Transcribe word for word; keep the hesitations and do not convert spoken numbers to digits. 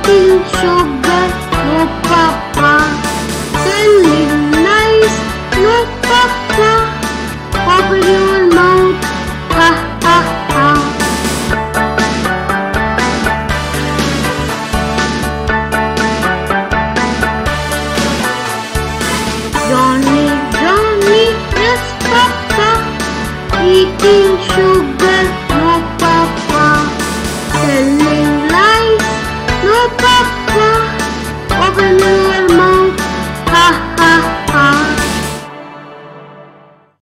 eating sugar, no papa. Telling lies, no papa. Open your mouth, ha ha ha. Johnny, Johnny, yes papa. Eating sugar,